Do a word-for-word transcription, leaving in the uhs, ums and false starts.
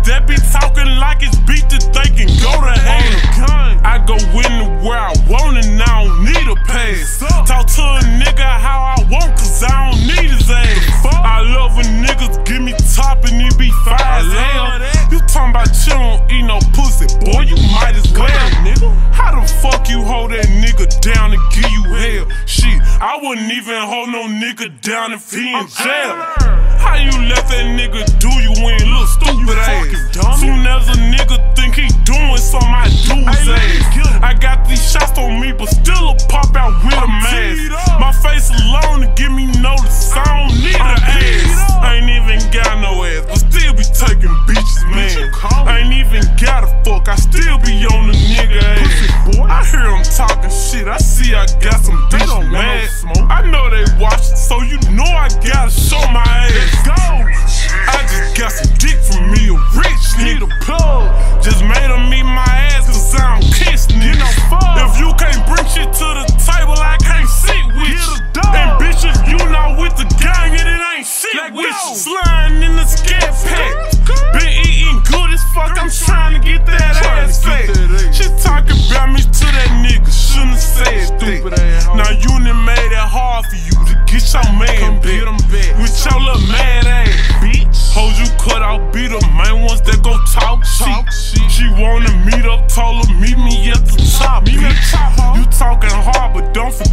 that be talking like it's beat that they can go to hell. I go anywhere I want and I don't need a pass. Talk to a nigga how I want cause I don't need his ass. I love when niggas give me top and it be fire as hell. You talking about you don't eat no pussy, boy, you might as well. How the fuck you hold that nigga down and give you hell? Shit, I wouldn't even hold no nigga down if he in jail. How you let that nigga do you when you look stupid ass? Soon as a nigga think he doing something, I do his ass. I got these shots on me, but still a pop out with a mask. My face alone to give me notice, I don't need an ass. I ain't even got no ass, but still be taking bitches, man. I ain't even gotta fuck, I still be on the nigga ass. I hear them talking shit, I see I got some bitches mad. I know they watchin', so you know I gotta show my ass. I just got some dick from me, a rich nigga. Plug. Just made him eat my ass cause I don't kiss niggas. If you can't bring shit to the table, I can't sit with you. And bitch, if you not with the gang, it ain't shit with you. Sliding in the scat pack. Been eating good as fuck, I'm trying to get that ass fat. She talking about me to that nigga, shouldn't have said that. Now you done made it hard for you to get your man back. With your little mad ass, bitch. Hoes you cut out, be the main ones that go talk shit. She wanna meet up, told her meet me at the top. You talking hard, but don't forget